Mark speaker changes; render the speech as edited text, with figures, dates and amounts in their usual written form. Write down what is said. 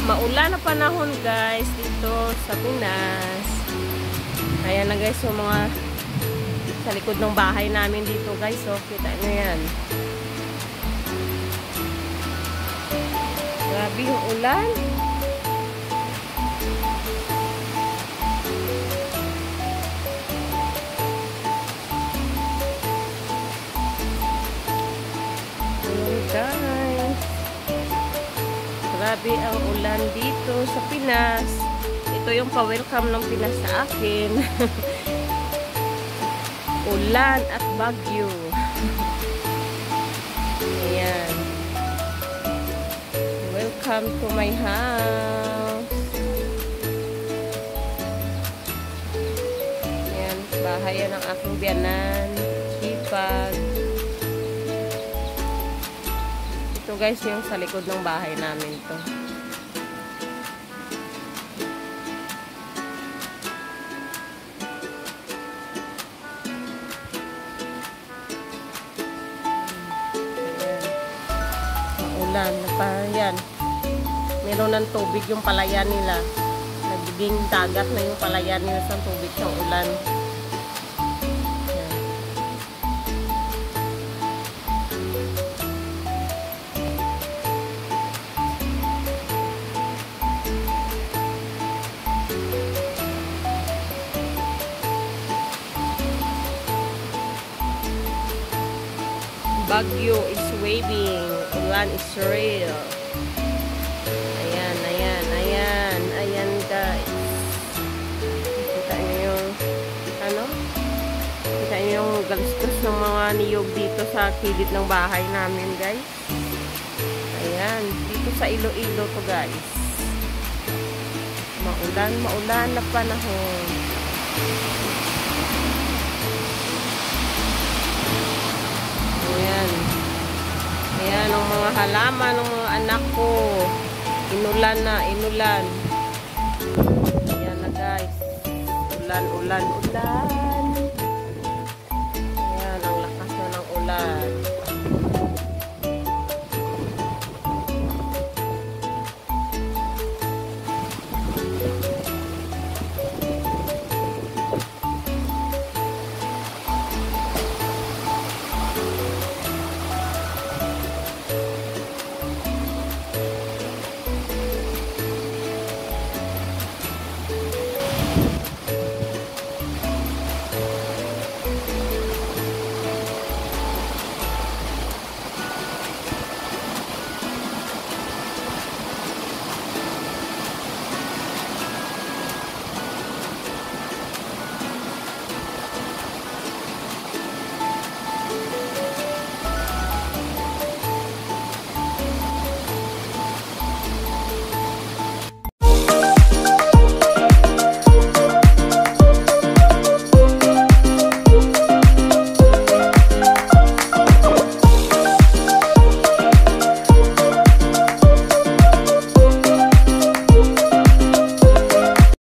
Speaker 1: Maulan na panahon guys dito sa Pinas. Ayan na guys yung mga sa likod ng bahay namin dito guys. So kita nyo yan. Grabe yung ulan. Ayan guys. Grabe ang ulan dito sa Pinas. Ito yung pa-welcome ng Pinas sa akin. Ulan at bagyo. Ayan. Welcome to my house. Ayan. Bahay yan ng aking biyanan. Hipag. Ito guys yung sa likod ng bahay namin to. Ulan na pa yan. Meron ng tubig yung palayan nila. Nagiging dagat na yung palayan nila sa tubig ng ulan. Yan. Bagyo is waving. Ulan is real. Ayan, ayan, ayan. Ayan guys. Kita nyo yung ano? Kita nyo yung galustos ng mga niyog dito sa kilid ng bahay namin guys. Ayan. Dito sa Iloilo to guys. Maulan, maulan na panahon. Ayan. Ayan ang mga halaman ng mga anak ko. Inulan na, inulan. Ayan na guys. Ulan, ulan, ulan.